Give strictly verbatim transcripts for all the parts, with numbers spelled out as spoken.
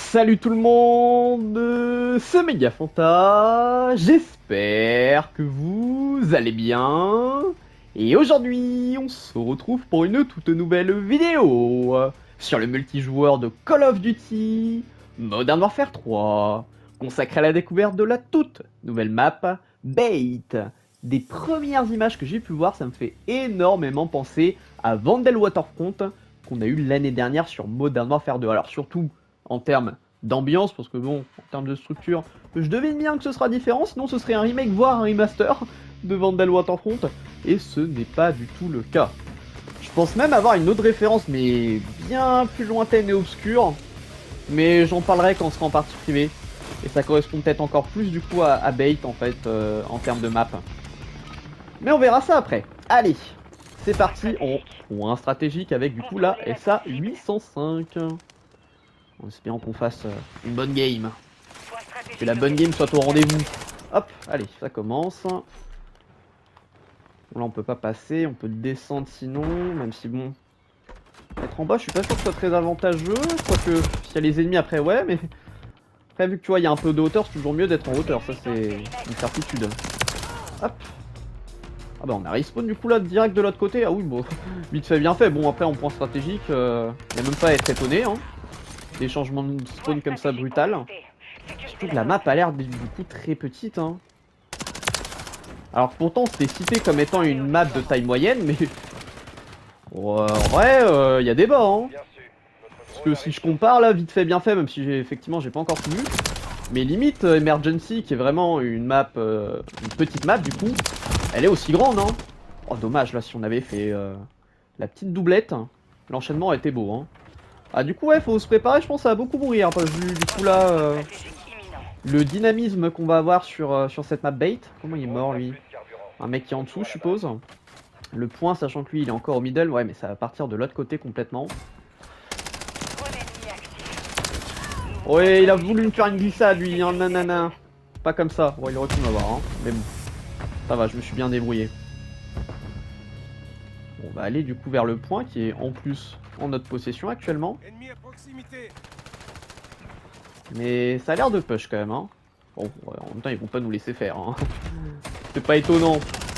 Salut tout le monde, euh, c'est Megafanta, j'espère que vous allez bien. Et aujourd'hui, on se retrouve pour une toute nouvelle vidéo euh, sur le multijoueur de Call of Duty Modern Warfare trois, consacré à la découverte de la toute nouvelle map Bait. Des premières images que j'ai pu voir, ça me fait énormément penser à Vandal Waterfront qu'on a eu l'année dernière sur Modern Warfare deux. Alors surtout en termes d'ambiance, parce que bon, en termes de structure, je devine bien que ce sera différent, sinon ce serait un remake, voire un remaster de Vandal Waterfront, et ce n'est pas du tout le cas. Je pense même avoir une autre référence, mais bien plus lointaine et obscure, mais j'en parlerai quand on sera en partie privée, et ça correspond peut-être encore plus du coup à, à Bait en fait, euh, en termes de map. Mais on verra ça après. Allez, c'est parti, on prend un stratégique avec du coup la S A huit cent cinq. En espérant qu'on fasse euh, une bonne game. Que la bonne game soit au rendez-vous. Hop, allez, ça commence. Bon, là on peut pas passer, on peut descendre sinon, même si bon... Être en bas, je suis pas sûr que ce soit très avantageux. Je crois que s'il y a les ennemis après, ouais, mais... Après, vu que tu vois, il y a un peu de hauteur, c'est toujours mieux d'être en hauteur, ça c'est une certitude. Hop. Ah bah on a respawn du coup là, direct de l'autre côté. Ah oui, bon, vite fait, bien fait. Bon, après, en point stratégique, il euh, n'y a même pas à être étonné, hein. Des changements de spawn comme ça brutal. Surtout que la map a l'air du coup très petite, hein. Alors pourtant c'était cité comme étant une map de taille moyenne, mais bon, euh, en vrai il euh, y a débat, hein. Parce que si je compare là, vite fait bien fait, même si j'ai effectivement j'ai pas encore tout vu, mais limite euh, Emergency qui est vraiment une map, euh, une petite map du coup, elle est aussi grande, hein. Oh dommage là, si on avait fait euh, la petite doublette, l'enchaînement était beau, hein. Ah du coup ouais, faut se préparer, je pense ça va beaucoup mourir, parce que du coup là, euh, le dynamisme qu'on va avoir sur, euh, sur cette map Bait. Comment il est mort lui? Un mec qui est en dessous je suppose. Le point, sachant que lui il est encore au middle, ouais mais ça va partir de l'autre côté complètement. Ouais, il a voulu me faire une glissade lui, hein, nanana. Pas comme ça, ouais il aurait pu m'avoir, hein. Mais bon, ça va, je me suis bien débrouillé. Bon, on va aller du coup vers le point qui est en plus en notre possession actuellement. Mais ça a l'air de push quand même, hein. Bon, ouais, en même temps ils vont pas nous laisser faire, hein. C'est pas étonnant.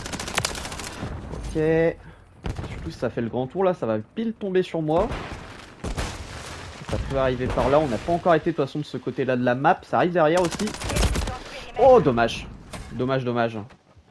Ok. Surtout si ça fait le grand tour là, ça va pile tomber sur moi. Ça peut arriver par là, on n'a pas encore été de toute façon de ce côté là de la map, ça arrive derrière aussi. Oh dommage. Dommage, dommage.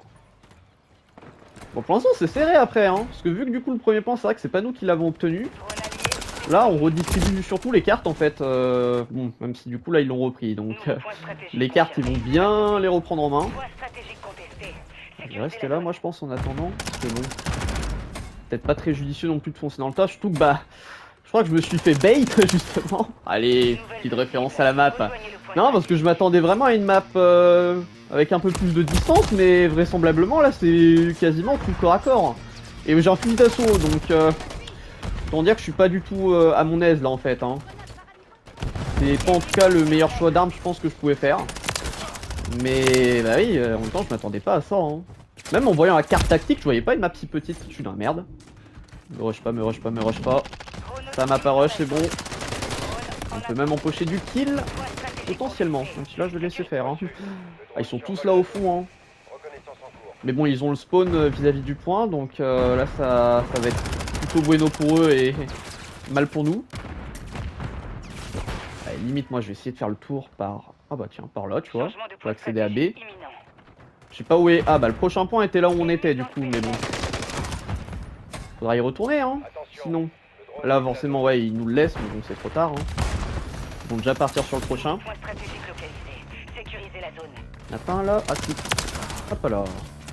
Bon pour l'instant c'est serré après, hein. Parce que vu que du coup le premier point c'est vrai que c'est pas nous qui l'avons obtenu. Là on redistribue surtout les cartes en fait, euh, bon même si du coup là ils l'ont repris, donc euh, les cartes ils vont bien les reprendre en main. Je vais rester là moi je pense en attendant, parce que bon, peut-être pas très judicieux non plus de foncer dans le tas, surtout que bah, je crois que je me suis fait bait justement. Allez, petite référence à la map. Non parce que je m'attendais vraiment à une map euh, avec un peu plus de distance, mais vraisemblablement là c'est quasiment tout corps à corps. Et j'ai un fusil d'assaut donc... Euh, Autant dire que je suis pas du tout euh, à mon aise là en fait, hein. C'est pas en tout cas le meilleur choix d'armes je pense que je pouvais faire. Mais bah oui, euh, en même temps je m'attendais pas à ça, hein. Même en voyant la carte tactique je voyais pas une map si petite. Je suis dans la merde. Me rush pas, me rush pas, me rush pas. Ça m'a pas rush, c'est bon. On peut même empocher du kill potentiellement. Donc là je vais laisser faire, hein. Ah, ils sont tous là au fond, hein. Mais bon ils ont le spawn vis-à-vis du point, donc euh, là ça, ça va être plutôt bueno pour eux et mal pour nous. Allez, limite moi je vais essayer de faire le tour par... Ah bah tiens, par là tu vois, pour accéder à B. Je sais pas où est... Ah bah le prochain point était là où on était du coup, mais bon. Faudra y retourner, hein, sinon. Là forcément ouais ils nous le laissent, mais bon c'est trop tard, hein. Ils vont déjà partir sur le prochain. Il y en a pas un là? Ah si. Hop là.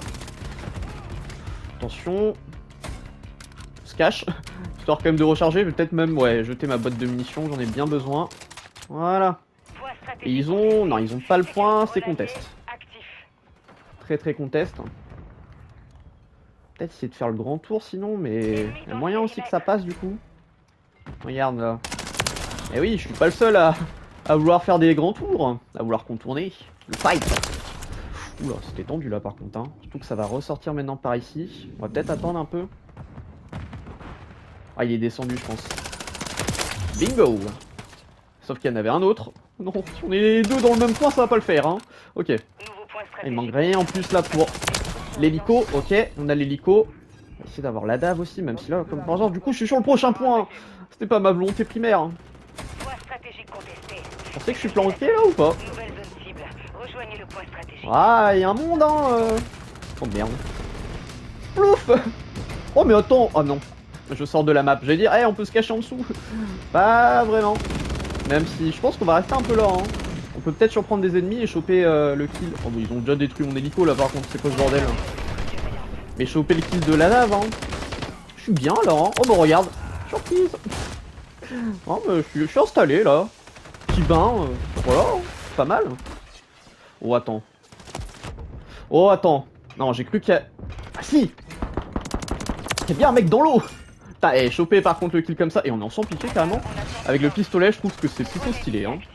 Attention. On se cache. Histoire quand même de recharger, je vais peut-être même ouais, jeter ma boîte de munitions, j'en ai bien besoin. Voilà. Et ils ont... Non, ils ont pas le point, c'est contest. Très très contest. Peut-être essayer de faire le grand tour sinon, mais... Il y a moyen aussi que ça passe du coup. Regarde là. Et oui, je suis pas le seul à, à vouloir faire des grands tours, à vouloir contourner. Le fight. Oula, c'était tendu là par contre, hein. Surtout que ça va ressortir maintenant par ici. On va peut-être attendre un peu. Ah, il est descendu, je pense. Bingo! Sauf qu'il y en avait un autre. Non, si on est deux dans le même point, ça va pas le faire, hein. Ok. Il manque rien en plus là pour l'hélico. Ok, on a l'hélico. On va essayer d'avoir la dave aussi, même si là, comme par exemple, du coup, je suis sur le prochain point. C'était pas ma volonté primaire. Hein. Je pensais que je suis planqué là ou pas? Ah, il y a un monde, hein. Euh... Oh merde. Plouf. Oh, mais attends. Oh non. Je sors de la map. J'allais dire, hey, on peut se cacher en dessous. Pas vraiment. Même si je pense qu'on va rester un peu là. Hein. On peut peut-être surprendre des ennemis et choper euh, le kill. Oh, mais ils ont déjà détruit mon hélico là, par contre, c'est quoi ce bordel? Mais choper le kill de la lave. Hein. Je suis bien là. Hein. Oh, bah regarde. Surprise. Oh, mais je suis, je suis installé là. Petit bain. Euh, voilà. Pas mal. Oh, attends. Oh, attends. Non, j'ai cru qu'il y a. Ah, si! Il y a bien un mec dans l'eau! Putain, eh, choper par contre le kill comme ça, et on est en sans pitié carrément. Avec le pistolet, je trouve que c'est plutôt stylé. Hein.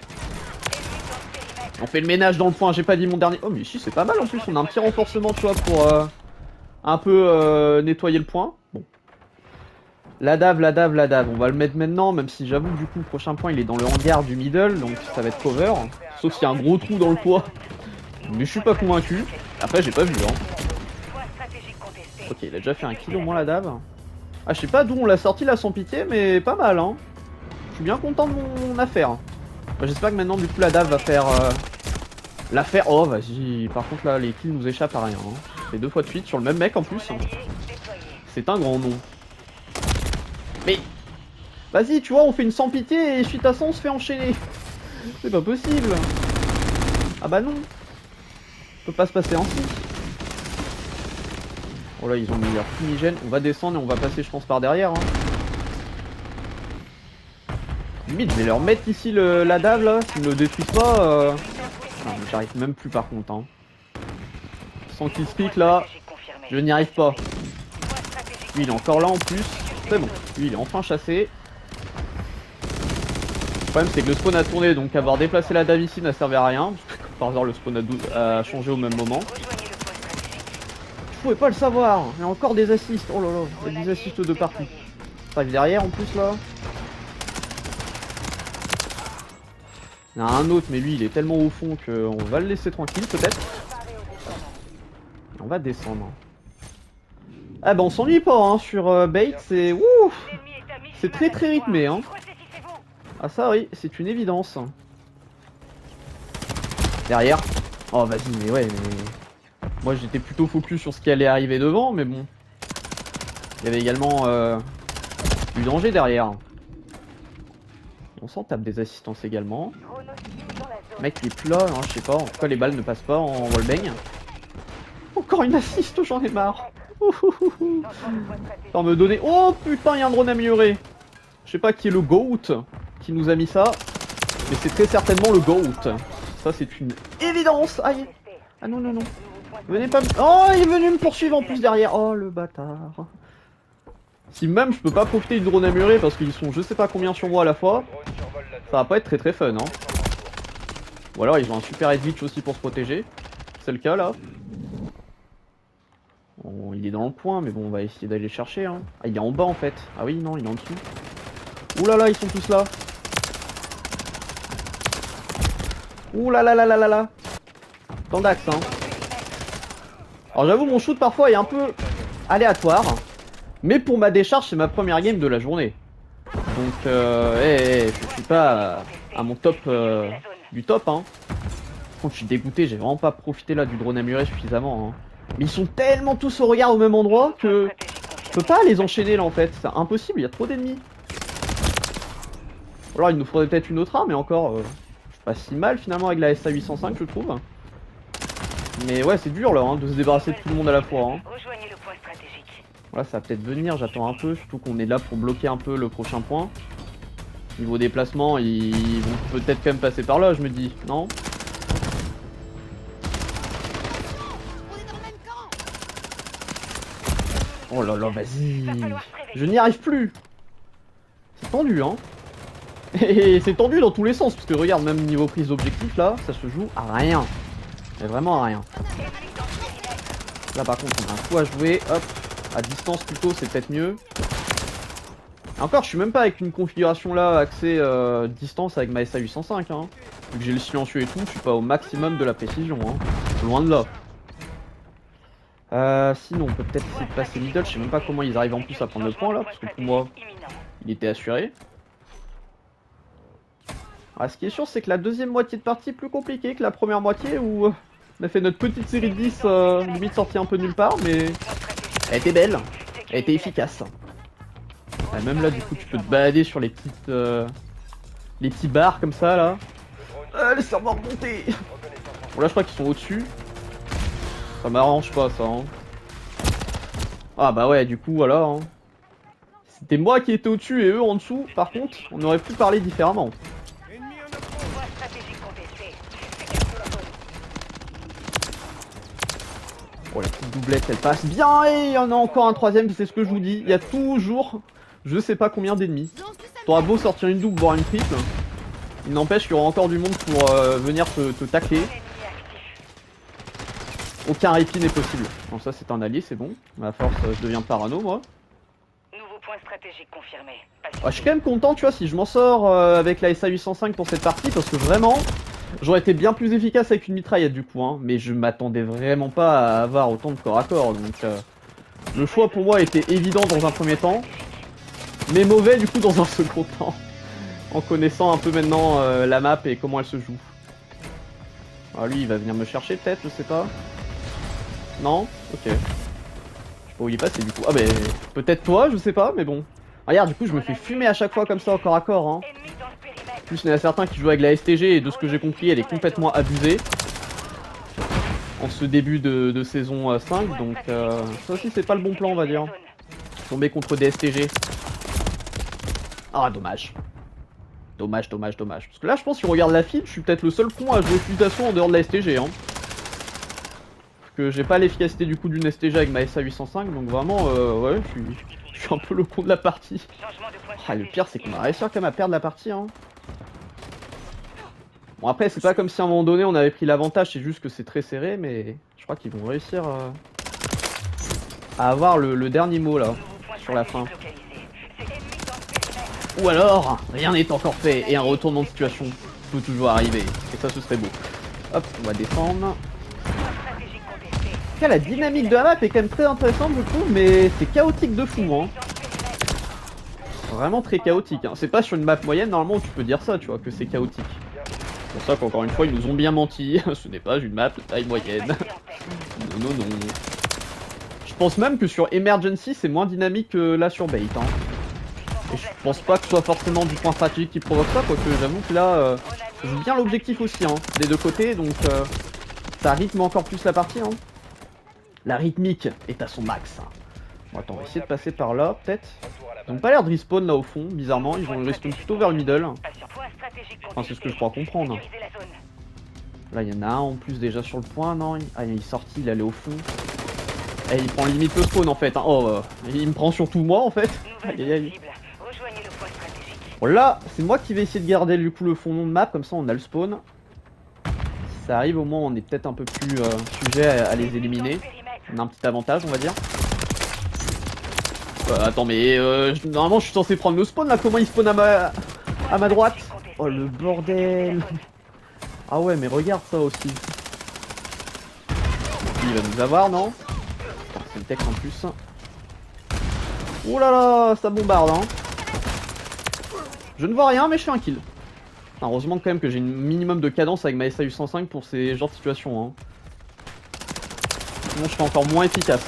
On fait le ménage dans le point, j'ai pas dit mon dernier. Oh, mais si, c'est pas mal en plus. On a un petit renforcement, tu vois, pour euh, un peu euh, nettoyer le point. Bon. La dave, la dave, la dave. On va le mettre maintenant, même si j'avoue, du coup, le prochain point il est dans le hangar du middle, donc ça va être cover. Sauf s'il y a un gros trou dans le toit. Mais je suis pas convaincu. Après, j'ai pas vu, hein. Ok, il a déjà fait un kill au moins la dave. Ah, je sais pas d'où on l'a sorti là sans pitié, mais pas mal, hein. Je suis bien content de mon affaire. Bah, j'espère que maintenant, du coup, la dave va faire euh, l'affaire. Oh, vas-y. Par contre, là, les kills nous échappent à rien. Hein. C'est deux fois de suite sur le même mec en plus. C'est un grand nom. Mais vas-y, tu vois, on fait une sans pitié et suite à ça, on se fait enchaîner. C'est pas possible. Ah bah non. Ça peut pas se passer ainsi. Oh là, ils ont mis leur fumigène. On va descendre et on va passer, je pense, par derrière. Hein. Limite, je vais leur mettre ici le, la dave là. S'ils ne le détruisent pas. Euh... Non, mais j'arrive même plus par contre. Hein. Sans qu'il speak là, je n'y arrive pas. Lui, il est encore là en plus. C'est bon. Lui, il est enfin chassé. Le problème, c'est que le spawn a tourné. Donc, avoir déplacé la dave ici n'a servi à rien. Par hasard, le spawn a, a changé au même moment. Je pouvais pas le savoir. Il y a encore des assists. Oh là là, il y a des assists de partout. Ça arrive derrière en plus là. Il y en a un autre, mais lui il est tellement au fond qu'on va le laisser tranquille peut-être. On va descendre. Ah bah on s'ennuie pas hein, sur euh, Bait, c'est ouf. C'est très très rythmé hein. Ah ça oui, c'est une évidence. Derrière. Oh vas-y mais ouais mais... Moi j'étais plutôt focus sur ce qui allait arriver devant, mais bon. Il y avait également euh, du danger derrière. On s'en tape des assistances également. Le mec il est plus là, hein, je sais pas, en tout cas les balles ne passent pas en wallbang. Encore une assist, j'en ai marre. Sans me donner... Oh putain, il y a un drone amélioré. Je sais pas qui est le GOAT qui nous a mis ça, mais c'est très certainement le GOAT. Ça c'est une évidence. Aïe. Ah non non non. Venez pas me... Oh, il est venu me poursuivre en plus derrière. Oh, le bâtard. Si même je peux pas profiter du drone amélioré parce qu'ils sont je sais pas combien sur moi à la fois, ça va pas être très très fun, hein. Ou alors ils ont un super head glitch aussi pour se protéger. C'est le cas, là. Bon, il est dans le point, mais bon, on va essayer d'aller le chercher, hein. Ah, il est en bas, en fait. Ah oui, non, il est en dessous. Ouh là là, ils sont tous là. Ouh là là là là là là. Tant d'axe, hein. Alors j'avoue mon shoot parfois est un peu aléatoire, mais pour ma décharge c'est ma première game de la journée. Donc euh, hey, hey, je suis pas à mon top euh, du top hein. Quand je suis dégoûté, j'ai vraiment pas profité là du drone amélioré suffisamment hein. Mais ils sont tellement tous au regard au même endroit que je peux pas les enchaîner là en fait, c'est impossible, il y a trop d'ennemis. Alors il nous faudrait peut-être une autre arme, mais encore euh, c'est pas si mal finalement avec la S A huit cent cinq je trouve. Mais ouais, c'est dur là, hein, de se débarrasser de tout le monde à la fois. Hein. Voilà, ça va peut-être venir, j'attends un peu, surtout qu'on est là pour bloquer un peu le prochain point. Niveau déplacement, ils vont peut-être quand même passer par là, je me dis, non? Oh là là, vas-y. Je n'y arrive plus. C'est tendu, hein. Et c'est tendu dans tous les sens, parce que regarde, même niveau prise d'objectif, là, ça se joue à rien. Mais vraiment à rien. Là par contre on a un coup à jouer. Hop. À distance plutôt c'est peut-être mieux. Encore, je suis même pas avec une configuration là, accès euh, distance avec ma S A huit cent cinq. Hein. Vu que j'ai le silencieux et tout, je suis pas au maximum de la précision. Hein. Loin de là. Euh, sinon, on peut peut-être essayer de passer middle. Je sais même pas comment ils arrivent en plus à prendre le point là, parce que pour moi, il était assuré. Ah, ce qui est sûr, c'est que la deuxième moitié de partie est plus compliquée que la première moitié où on a fait notre petite série de dix, euh, limite sortie un peu nulle part, mais elle était belle, elle était efficace. Ah, même là, du coup, tu peux te balader sur les petites, euh, les petits bars comme ça là. Ah, laissez-moi remonter. Bon, là, je crois qu'ils sont au-dessus. Ça m'arrange pas ça. Hein. Ah bah ouais, du coup, voilà. Hein. C'était moi qui étais au-dessus et eux en dessous. Par contre, on aurait pu parler différemment. Oh, la petite doublette, elle passe bien. Et il y en a encore un troisième, c'est ce que je vous dis. Il y a toujours, je sais pas combien d'ennemis. T'auras beau sortir une double, voire une triple. Il n'empêche qu'il y aura encore du monde pour euh, venir te, te tacler. Aucun répit n'est possible. Bon, ça c'est un allié, c'est bon. À force, je deviens parano, moi. Nouveau point stratégique confirmé. Ah, je suis quand même content, tu vois, si je m'en sors euh, avec la S A huit cent cinq pour cette partie, parce que vraiment, j'aurais été bien plus efficace avec une mitraillette du coup, hein. Mais je m'attendais vraiment pas à avoir autant de corps à corps, donc euh, le choix pour moi était évident dans un premier temps, mais mauvais du coup dans un second temps, en connaissant un peu maintenant euh, la map et comment elle se joue. Ah, lui il va venir me chercher peut-être, je sais pas. Non? Ok. Je sais pas où il est passé du coup. Ah ben peut-être toi, je sais pas, mais bon. Regarde, du coup je me fais fumer à chaque fois comme ça au corps à corps. Hein. En plus il y en a certains qui jouent avec la S T G et de ce que j'ai compris elle est complètement abusée. En ce début de, de saison cinq, donc euh, ça aussi c'est pas le bon plan on va dire. Tomber contre des S T G. Ah dommage. Dommage, dommage, dommage. Parce que là je pense si on regarde la file, je suis peut-être le seul con à jouer flutation en dehors de la S T G. Hein. Que j'ai pas l'efficacité du coup d'une S T G avec ma S A huit cent cinq, donc vraiment, euh, ouais, je suis, je suis un peu le con de la partie. Ah, le pire, c'est qu'on a réussi quand même à perdre la partie. Hein. Bon, après, c'est pas comme si à un moment donné on avait pris l'avantage, c'est juste que c'est très serré, mais je crois qu'ils vont réussir euh, à avoir le, le dernier mot là, sur la fin. Ou alors, rien n'est encore fait et un retournement de situation peut toujours arriver, et ça, ce serait beau. Hop, on va descendre. La dynamique de la map est quand même très intéressante je trouve, mais c'est chaotique de fou hein. Vraiment très chaotique hein. C'est pas sur une map moyenne normalement où tu peux dire ça tu vois que c'est chaotique. C'est pour ça qu'encore une fois ils nous ont bien menti. Ce n'est pas une map de taille moyenne. Non non non. Je pense même que sur Emergency c'est moins dynamique que là sur Bait hein. Et je pense pas que ce soit forcément du point stratégique qui provoque ça, quoique j'avoue que là euh, ça joue bien l'objectif aussi hein, des deux côtés, donc euh, ça rythme encore plus la partie hein. La rythmique est à son max. Bon, attends, on va essayer de passer par là, peut-être. Ils ont pas l'air de respawn là au fond, bizarrement. Ils ont respawn plutôt vers le middle. Enfin, c'est ce que je crois comprendre. Là, il y en a un en plus déjà sur le point, non? Ah, il est sorti, il allait au fond. Eh, il prend limite le spawn en fait. Hein. Oh, euh, il me prend surtout moi en fait. Aïe aïe aïe. Bon, là, c'est moi qui vais essayer de garder du coup le fond de map, comme ça on a le spawn. Si ça arrive, au moins on est peut-être un peu plus euh, sujet à, à les éliminer. On a un petit avantage, on va dire. Euh, attends, mais euh, normalement je suis censé prendre le spawn là. Comment il spawn à ma, à ma droite? Oh le bordel. Ah ouais, mais regarde ça aussi. Il va nous avoir, non? C'est une tech en plus. Oh là là, ça bombarde, hein. Je ne vois rien, mais je fais un kill. Enfin, heureusement quand même que j'ai une minimum de cadence avec ma S A huit cent cinq pour ces genres de situations. Hein. Sinon, je serai encore moins efficace.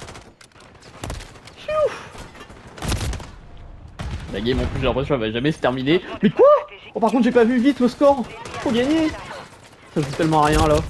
La game en plus, j'ai l'impression qu'elle va jamais se terminer. Mais quoi? Oh, par contre, j'ai pas vu vite le score. Faut gagner. Ça joue tellement à rien là.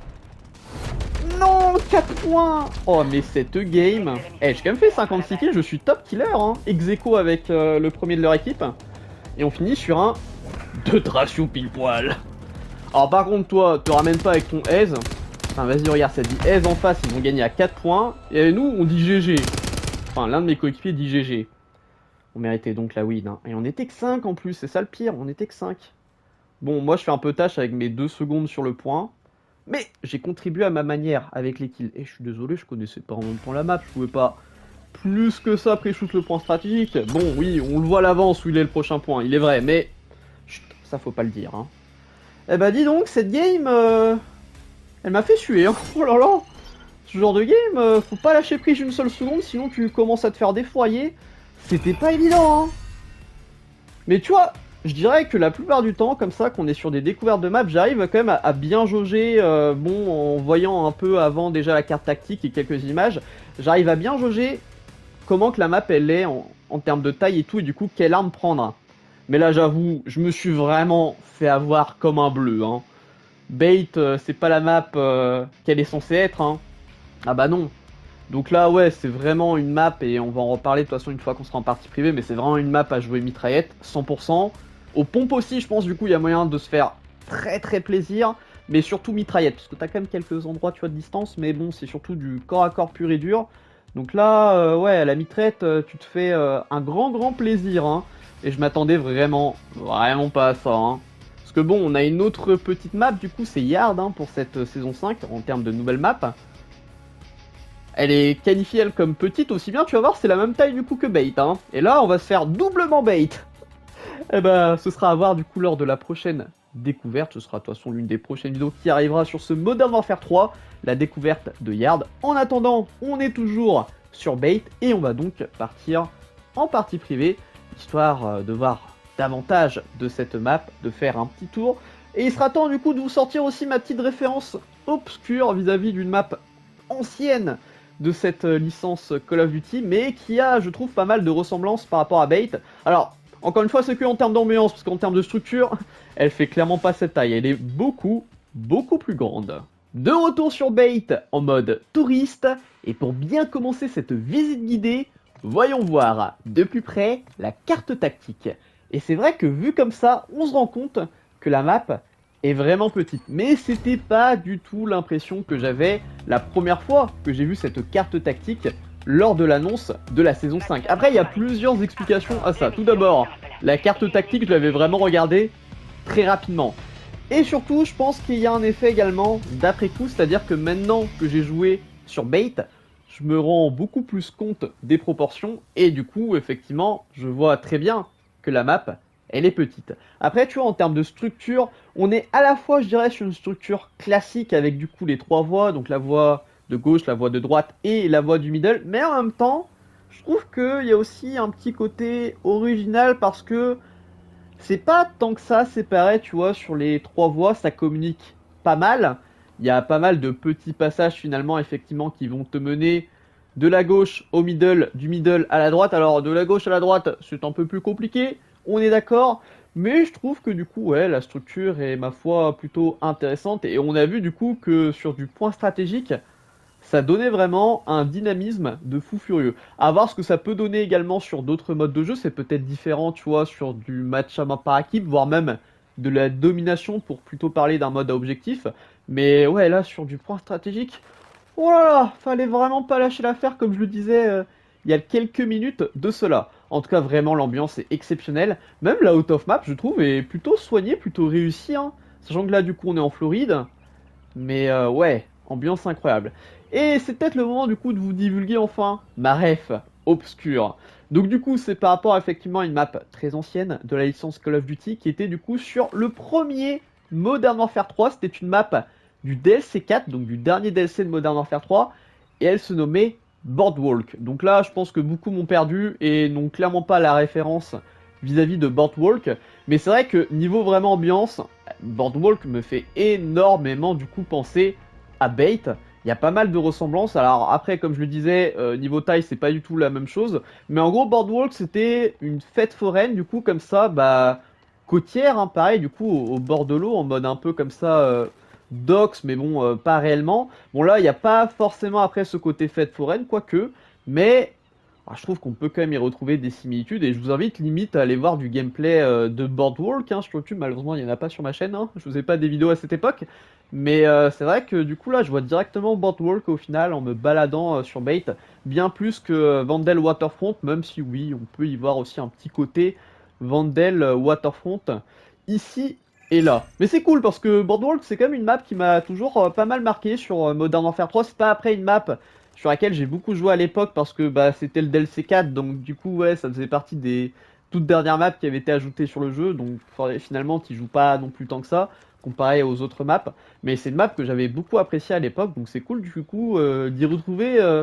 Non, quatre points. Oh, mais cette game. Eh, j'ai quand même fait cinquante-six kills, je suis top killer. Hein. Ex-aequo avec euh, le premier de leur équipe. Et on finit sur un deux de ratio pile poil. Alors, par contre, toi, te ramène pas avec ton aise. Enfin, vas-y, regarde, ça dit aise en face, ils vont gagner à quatre points. Et nous, on dit G G. Enfin, l'un de mes coéquipiers dit G G. On méritait donc la win. Hein. Et on était que cinq en plus, c'est ça le pire, on était que cinq. Bon, moi je fais un peu tâche avec mes deux secondes sur le point. Mais j'ai contribué à ma manière avec les kills. Et je suis désolé, je connaissais pas en même temps la map, je pouvais pas plus que ça pré-shoot le point stratégique. Bon, oui, on le voit à l'avance où il est le prochain point, il est vrai, mais chut, ça faut pas le dire. Hein. Eh bah dis donc, cette game, euh... elle m'a fait suer. Hein. Oh là là, ce genre de game, euh, faut pas lâcher prise une seule seconde, sinon tu commences à te faire défoyer. C'était pas évident. Hein. Mais tu vois, je dirais que la plupart du temps, comme ça, qu'on est sur des découvertes de map, j'arrive quand même à, à bien jauger, euh, bon, en voyant un peu avant déjà la carte tactique et quelques images, j'arrive à bien jauger comment que la map elle est en, en termes de taille et tout, et du coup, quelle arme prendre. Mais là, j'avoue, je me suis vraiment fait avoir comme un bleu. Hein. Bait, euh, c'est pas la map euh, qu'elle est censée être. Hein. Ah bah non. Donc là, ouais, c'est vraiment une map, et on va en reparler de toute façon une fois qu'on sera en partie privée, mais c'est vraiment une map à jouer mitraillette, cent pour cent. Aux pompes aussi, je pense, du coup, il y a moyen de se faire très très plaisir, mais surtout mitraillette, parce que t'as quand même quelques endroits, tu vois, de distance, mais bon, c'est surtout du corps à corps pur et dur. Donc là, euh, ouais, à la mitraillette, euh, tu te fais euh, un grand grand plaisir, hein, et je m'attendais vraiment, vraiment pas à ça, hein. Parce que bon, on a une autre petite map, du coup, c'est Yard, hein, pour cette euh, saison cinq, en termes de nouvelle map. Elle est qualifiée, elle, comme petite, aussi bien, tu vas voir, c'est la même taille, du coup, que Bait, hein. Et là, on va se faire doublement Bait. Eh ben, ce sera à voir, du coup, lors de la prochaine découverte. Ce sera, de toute façon, l'une des prochaines vidéos qui arrivera sur ce Modern Warfare trois, la découverte de Yard. En attendant, on est toujours sur Bait, et on va donc partir en partie privée, histoire de voir davantage de cette map, de faire un petit tour. Et il sera temps, du coup, de vous sortir aussi ma petite référence obscure vis-à-vis d'une map ancienne de cette licence Call of Duty, mais qui a, je trouve, pas mal de ressemblances par rapport à Bait. Alors, encore une fois, c'est que en termes d'ambiance, parce qu'en termes de structure, elle fait clairement pas cette taille. Elle est beaucoup, beaucoup plus grande. De retour sur Bait en mode touriste, et pour bien commencer cette visite guidée, voyons voir de plus près la carte tactique. Et c'est vrai que vu comme ça, on se rend compte que la map est vraiment petite. Mais c'était pas du tout l'impression que j'avais la première fois que j'ai vu cette carte tactique lors de l'annonce de la saison cinq. Après, il y a plusieurs explications à ça. Tout d'abord, la carte tactique, je l'avais vraiment regardée très rapidement. Et surtout, je pense qu'il y a un effet également d'après coup, c'est-à-dire que maintenant que j'ai joué sur Bait, je me rends beaucoup plus compte des proportions, et du coup, effectivement, je vois très bien que la map, elle est petite. Après, tu vois, en termes de structure, on est à la fois, je dirais, sur une structure classique avec du coup les trois voies, donc la voie de gauche, la voie de droite et la voie du middle, mais en même temps, je trouve qu'il y a aussi un petit côté original parce que c'est pas tant que ça séparé, tu vois, sur les trois voies, ça communique pas mal. Il y a pas mal de petits passages finalement, effectivement, qui vont te mener de la gauche au middle, du middle à la droite. Alors, de la gauche à la droite, c'est un peu plus compliqué, on est d'accord, mais je trouve que du coup, ouais, la structure est, ma foi, plutôt intéressante. Et on a vu du coup que sur du point stratégique, ça donnait vraiment un dynamisme de fou furieux. À voir ce que ça peut donner également sur d'autres modes de jeu, c'est peut-être différent, tu vois, sur du match à main par équipe, voire même de la domination pour plutôt parler d'un mode à objectif. Mais ouais, là, sur du point stratégique, oh là là, fallait vraiment pas lâcher l'affaire, comme je le disais euh, il y a quelques minutes de cela. En tout cas, vraiment, l'ambiance est exceptionnelle. Même la out of map, je trouve, est plutôt soignée, plutôt réussie, hein. Sachant que là, du coup, on est en Floride. Mais euh, ouais, ambiance incroyable. Et c'est peut-être le moment du coup de vous divulguer enfin ma ref obscure. Donc du coup c'est par rapport effectivement à une map très ancienne de la licence Call of Duty qui était du coup sur le premier Modern Warfare trois. C'était une map du D L C quatre, donc du dernier D L C de Modern Warfare trois, et elle se nommait Boardwalk. Donc là je pense que beaucoup m'ont perdu et n'ont clairement pas la référence vis-à-vis de Boardwalk. Mais c'est vrai que niveau vraiment ambiance, Boardwalk me fait énormément du coup penser à Bait. Il y a pas mal de ressemblances. Alors après, comme je le disais, euh, niveau taille, c'est pas du tout la même chose. Mais en gros, Boardwalk, c'était une fête foraine, du coup, comme ça, bah, côtière, hein, pareil, du coup, au, au bord de l'eau, en mode un peu comme ça, euh, docks, mais bon, euh, pas réellement. Bon là, il n'y a pas forcément après ce côté fête foraine, quoique, mais ah, je trouve qu'on peut quand même y retrouver des similitudes, et je vous invite limite à aller voir du gameplay euh, de Boardwalk, hein, sur YouTube. Malheureusement il n'y en a pas sur ma chaîne, hein. Je vous ai pas des vidéos à cette époque, mais euh, c'est vrai que du coup là je vois directement Boardwalk au final en me baladant euh, sur Bait, bien plus que euh, Vandal Waterfront, même si oui, on peut y voir aussi un petit côté Vandal euh, Waterfront ici et là. Mais c'est cool parce que Boardwalk c'est quand même une map qui m'a toujours euh, pas mal marqué sur euh, Modern Warfare trois. C'est pas après une map sur laquelle j'ai beaucoup joué à l'époque parce que bah, c'était le D L C quatre, donc du coup, ouais, ça faisait partie des toutes dernières maps qui avaient été ajoutées sur le jeu, donc finalement, tu joues pas non plus tant que ça, comparé aux autres maps. Mais c'est une map que j'avais beaucoup appréciée à l'époque, donc c'est cool du coup euh, d'y retrouver euh,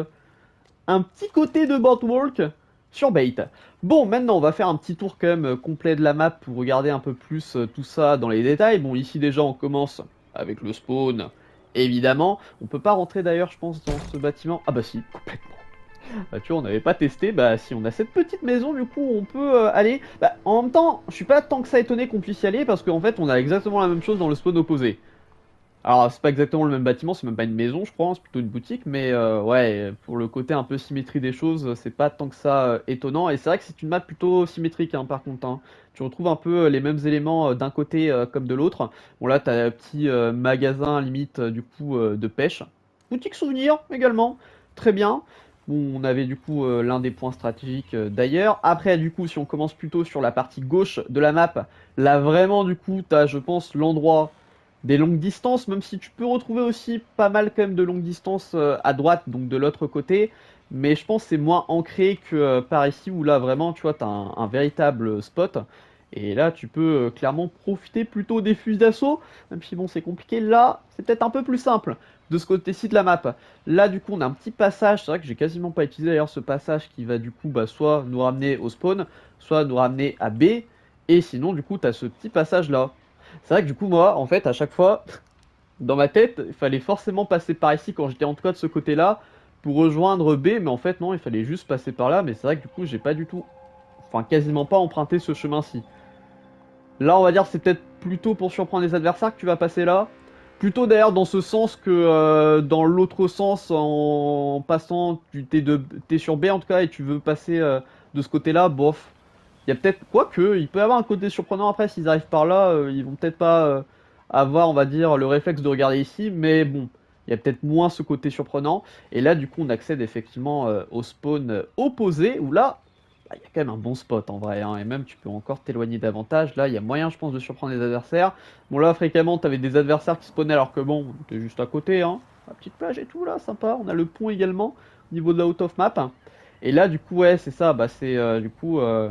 un petit côté de Boardwalk sur Bait. Bon, maintenant on va faire un petit tour quand même euh, complet de la map pour regarder un peu plus euh, tout ça dans les détails. Bon, ici déjà on commence avec le spawn, évidemment. On peut pas rentrer d'ailleurs, je pense, dans ce bâtiment. Ah bah si, complètement. Bah tu vois, on n'avait pas testé, bah si on a cette petite maison, du coup on peut euh, aller. Bah en même temps, je suis pas tant que ça étonné qu'on puisse y aller parce qu'en fait on a exactement la même chose dans le spawn opposé. Alors, c'est pas exactement le même bâtiment, c'est même pas une maison, je crois, c'est plutôt une boutique, mais euh, ouais, pour le côté un peu symétrie des choses, c'est pas tant que ça euh, étonnant. Et c'est vrai que c'est une map plutôt symétrique, hein, par contre, hein. Tu retrouves un peu euh, les mêmes éléments euh, d'un côté euh, comme de l'autre. Bon, là, t'as un petit euh, magasin, limite, euh, du coup, euh, de pêche. Boutique souvenir, également, très bien. Bon, on avait du coup euh, l'un des points stratégiques euh, d'ailleurs. Après, du coup, si on commence plutôt sur la partie gauche de la map, là, vraiment, du coup, t'as, je pense, l'endroit des longues distances, même si tu peux retrouver aussi pas mal quand même de longues distances euh, à droite, donc de l'autre côté. Mais je pense que c'est moins ancré que euh, par ici, où là vraiment, tu vois, tu as un, un véritable spot. Et là, tu peux euh, clairement profiter plutôt des fusils d'assaut, même si bon, c'est compliqué. Là, c'est peut-être un peu plus simple de ce côté-ci de la map. Là, du coup, on a un petit passage. C'est vrai que j'ai quasiment pas utilisé d'ailleurs ce passage qui va du coup bah, soit nous ramener au spawn, soit nous ramener à B. Et sinon, du coup, tu as ce petit passage là. C'est vrai que du coup, moi, en fait, à chaque fois, dans ma tête, il fallait forcément passer par ici quand j'étais en tout cas de ce côté-là pour rejoindre B, mais en fait, non, il fallait juste passer par là. Mais c'est vrai que du coup, j'ai pas du tout, enfin, quasiment pas emprunté ce chemin-ci. Là, on va dire, c'est peut-être plutôt pour surprendre les adversaires que tu vas passer là. Plutôt d'ailleurs dans ce sens que euh, dans l'autre sens, en passant, tu t'es de, t'es sur B en tout cas et tu veux passer euh, de ce côté-là, bof. Il y a peut-être quoi que, il peut y avoir un côté surprenant après s'ils arrivent par là, euh, ils vont peut-être pas euh, avoir, on va dire, le réflexe de regarder ici, mais bon, il y a peut-être moins ce côté surprenant. Et là, du coup, on accède effectivement euh, au spawn euh, opposé où là, bah, il y a quand même un bon spot en vrai, hein, et même tu peux encore t'éloigner davantage. Là, il y a moyen, je pense, de surprendre les adversaires. Bon, là, fréquemment, t'avais des adversaires qui spawnaient alors que bon, t'es juste à côté, hein. La petite plage et tout là, sympa. On a le pont également au niveau de la out of map. Et là, du coup, ouais, c'est ça, bah c'est euh, du coup. Euh,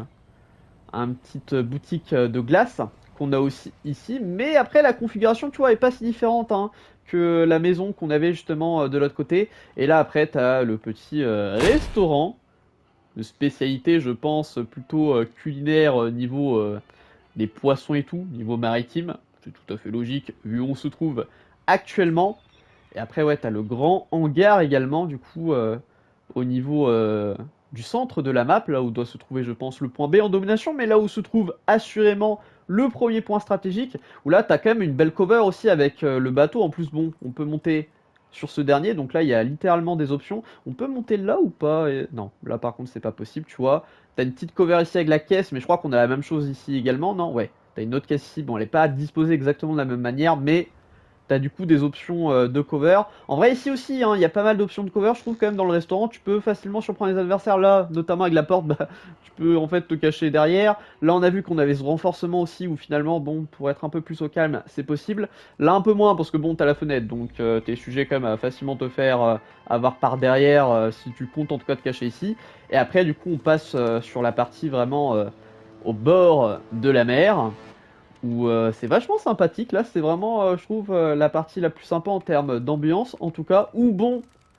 une petite boutique de glace qu'on a aussi ici. Mais après, la configuration, tu vois, est pas si différente hein, que la maison qu'on avait justement euh, de l'autre côté. Et là, après, tu as le petit euh, restaurant de spécialité, je pense, plutôt euh, culinaire euh, niveau euh, des poissons et tout, niveau maritime. C'est tout à fait logique, vu où on se trouve actuellement. Et après, ouais, tu as le grand hangar également, du coup, euh, au niveau euh, du centre de la map, là où doit se trouver, je pense, le point B en domination, mais là où se trouve assurément le premier point stratégique, où là, tu as quand même une belle cover aussi avec euh, le bateau. En plus, bon, on peut monter sur ce dernier, donc là, il y a littéralement des options. On peut monter là ou pas? Et... Non, là, par contre, c'est pas possible, tu vois. Tu as une petite cover ici avec la caisse, mais je crois qu'on a la même chose ici également, non? Ouais, tu as une autre caisse ici. Bon, elle n'est pas disposée exactement de la même manière, mais t'as du coup des options euh, de cover. En vrai, ici aussi, hein, il y a pas mal d'options de cover. Je trouve quand même dans le restaurant, tu peux facilement surprendre les adversaires. Là, notamment avec la porte, bah, tu peux en fait te cacher derrière. Là, on a vu qu'on avait ce renforcement aussi où finalement, bon, pour être un peu plus au calme, c'est possible. Là, un peu moins parce que bon, t'as la fenêtre, donc euh, t'es sujet quand même à facilement te faire euh, avoir par derrière euh, si tu comptes en tout cas te cacher ici. Et après, du coup, on passe euh, sur la partie vraiment euh, au bord de la mer où euh, c'est vachement sympathique. Là, c'est vraiment, euh, je trouve, euh, la partie la plus sympa en termes d'ambiance, en tout cas. Où bon,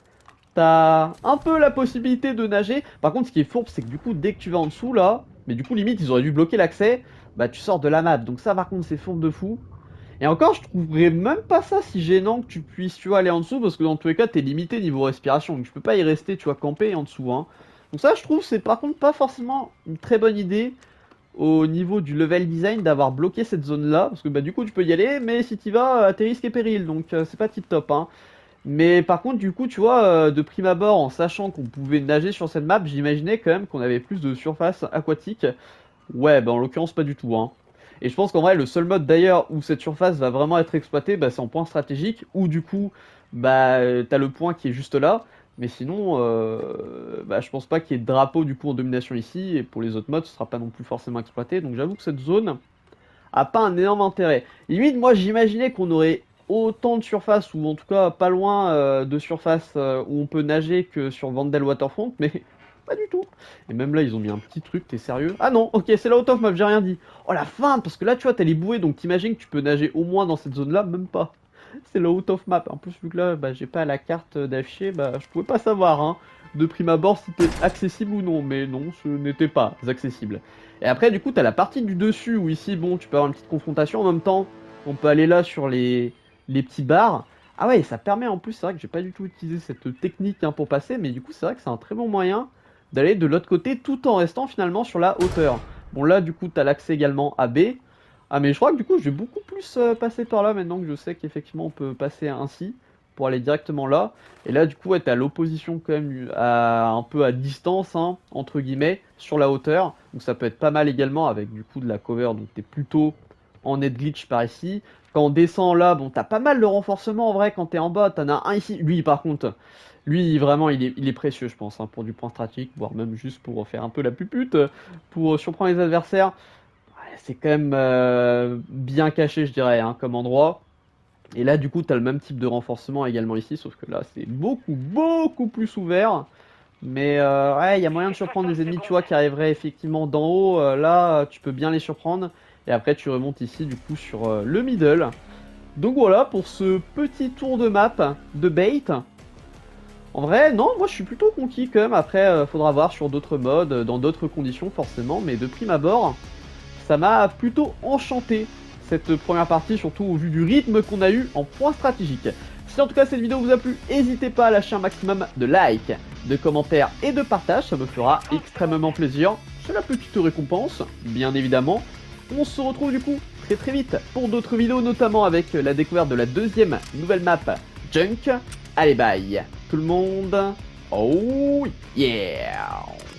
t'as un peu la possibilité de nager. Par contre, ce qui est fourbe, c'est que du coup, dès que tu vas en dessous, là, mais du coup, limite, ils auraient dû bloquer l'accès, bah tu sors de la map. Donc ça, par contre, c'est fourbe de fou. Et encore, je trouverais même pas ça si gênant que tu puisses, tu vois, aller en dessous, parce que dans tous les cas, t'es limité niveau respiration. Donc tu peux pas y rester, tu vois, camper en dessous, hein. Donc ça, je trouve, c'est par contre pas forcément une très bonne idée au niveau du level design d'avoir bloqué cette zone là parce que bah du coup tu peux y aller mais si tu vas à tes risques et périls donc euh, c'est pas tip top hein. Mais par contre du coup tu vois euh, de prime abord en sachant qu'on pouvait nager sur cette map j'imaginais quand même qu'on avait plus de surface aquatique. Ouais bah en l'occurrence pas du tout hein. Et je pense qu'en vrai le seul mode d'ailleurs où cette surface va vraiment être exploitée bah, c'est en point stratégique où du coup bah t'as le point qui est juste là. Mais sinon, euh, bah, je pense pas qu'il y ait de drapeau du coup en domination ici, et pour les autres modes, ce sera pas non plus forcément exploité. Donc j'avoue que cette zone a pas un énorme intérêt. Limite, moi j'imaginais qu'on aurait autant de surface, ou en tout cas pas loin euh, de surface euh, où on peut nager que sur Vandal Waterfront, mais pas du tout. Et même là, ils ont mis un petit truc, t'es sérieux? Ah non, ok, c'est la out of map, j'ai rien dit. Oh la fin, parce que là, tu vois, t'as les bouées, donc t'imagines que tu peux nager au moins dans cette zone-là, même pas. C'est la out of map. En plus, vu que là, bah, j'ai pas la carte d'afficher, bah, je pouvais pas savoir, hein, de prime abord, si c'était accessible ou non. Mais non, ce n'était pas accessible. Et après, du coup, t'as la partie du dessus, où ici, bon, tu peux avoir une petite confrontation en même temps. On peut aller là sur les, les petits bars. Ah ouais, ça permet en plus, c'est vrai que j'ai pas du tout utilisé cette technique hein, pour passer, mais du coup, c'est vrai que c'est un très bon moyen d'aller de l'autre côté tout en restant finalement sur la hauteur. Bon là du coup tu as l'accès également à B. Ah mais je crois que du coup je vais beaucoup plus euh, passer par là maintenant que je sais qu'effectivement on peut passer ainsi pour aller directement là. Et là du coup ouais, tu as l'opposition quand même à, un peu à distance hein, entre guillemets sur la hauteur. Donc ça peut être pas mal également avec du coup de la cover, donc tu es plutôt en net glitch par ici. Quand on descend là, bon t'as pas mal de renforcement en vrai quand t'es en bas, t'en as un ici. Lui par contre, lui vraiment il est, il est précieux je pense hein, pour du point stratégique, voire même juste pour faire un peu la pupute, pour surprendre les adversaires. Ouais, c'est quand même euh, bien caché je dirais hein, comme endroit. Et là du coup t'as le même type de renforcement également ici, sauf que là c'est beaucoup beaucoup plus ouvert. Mais euh, ouais, il y a moyen de surprendre des ennemis, tu vois, qui arriveraient effectivement d'en haut. Euh, là, tu peux bien les surprendre. Et après, tu remontes ici, du coup, sur euh, le middle. Donc voilà, pour ce petit tour de map de bait. En vrai, non, moi, je suis plutôt conquis quand même. Après, euh, faudra voir sur d'autres modes, dans d'autres conditions, forcément. Mais de prime abord, ça m'a plutôt enchanté, cette première partie, surtout au vu du rythme qu'on a eu en point stratégique. Si en tout cas cette vidéo vous a plu, n'hésitez pas à lâcher un maximum de likes, de commentaires et de partage, ça me fera extrêmement plaisir. C'est la petite récompense, bien évidemment. On se retrouve du coup très très vite pour d'autres vidéos, notamment avec la découverte de la deuxième nouvelle map, Junk. Allez bye tout le monde, oh yeah!